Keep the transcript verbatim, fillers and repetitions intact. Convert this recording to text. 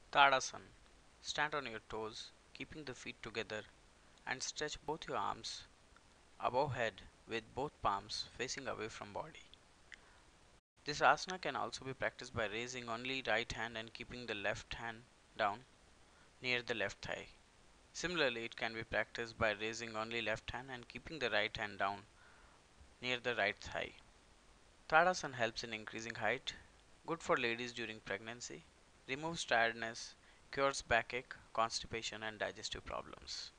Tadasana. Stand on your toes, keeping the feet together, and stretch both your arms above head with both palms facing away from body. This asana can also be practiced by raising only right hand and keeping the left hand down near the left thigh. Similarly, it can be practiced by raising only left hand and keeping the right hand down near the right thigh. Tadasana helps in increasing height, good for ladies during pregnancy, removes tiredness, cures backache, constipation, and digestive problems.